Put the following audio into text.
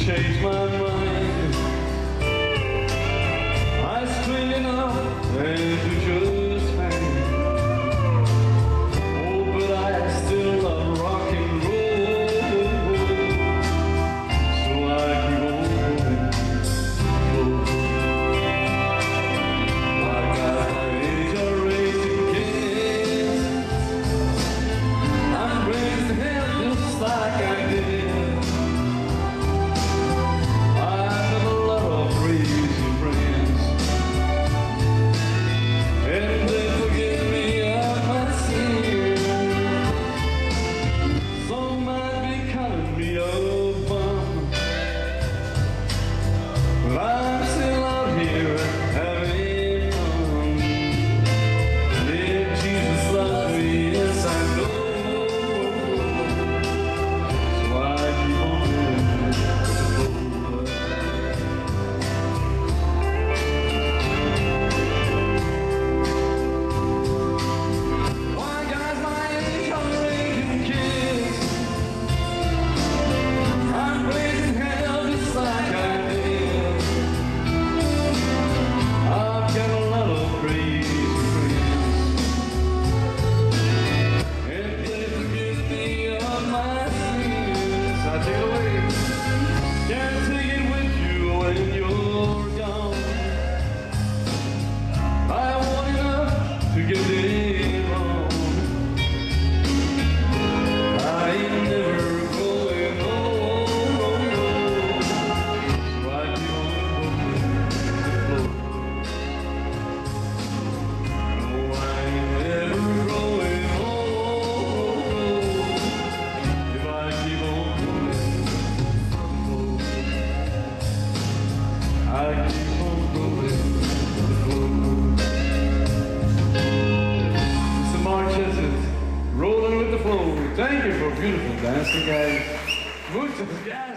change my mind. I straighten up and to just hang. Oh, but I still love rock and roll, so I keep on going. I got my age are racing kids. I'm raised hell just like I did. Rollin with the flow. Thank you for beautiful dancing, guys. Muchas gracias.